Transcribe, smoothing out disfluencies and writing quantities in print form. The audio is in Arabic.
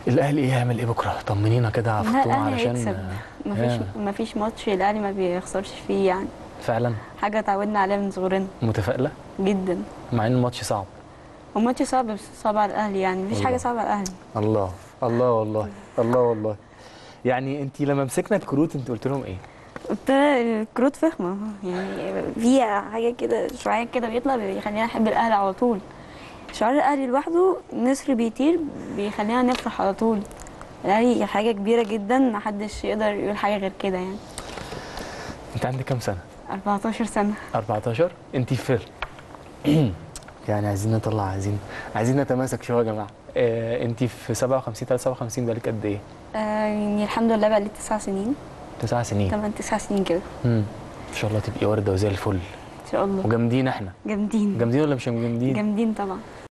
الاهلي ايه يعمل ايه بكره؟ طمنينا كده في لا الطوم الاهلي علشان هيكسب. مفيش ماتش الاهلي ما بيخسرش فيه يعني. فعلا. حاجه اتعودنا عليها من صغرنا. متفائله جدا. مع ان الماتش صعب. والماتش صعب، بس صعب على الاهلي يعني، مفيش حاجه الله صعبه على الاهلي. الله الله والله. الله والله. يعني انت لما مسكنا الكروت انت قلت لهم ايه؟ قلت لها الكروت فخمه يعني، فيها حاجه كده شويه كده بيطلع بيخلينا نحب الاهلي على طول. شعار الاهلي لوحده نسر بيطير بيخلينا نفرح على طول. الاهلي حاجه كبيره جدا، محدش يقدر يقول حاجه غير كده يعني. انت عندك كام سنه؟ 14 سنه. 14. انت في يعني عايزين نطلع، عايزين نتماسك شويه يا جماعه. انت في 57 57 بقالك قد ايه؟ يعني الحمد لله بقى لي 9 سنين. 9 سنين. 9 سنين كده. ان شاء الله تبقي ورده وزي الفل. ان شاء الله. وجامدين احنا. جامدين. جامدين ولا مش جامدين؟ جامدين طبعا.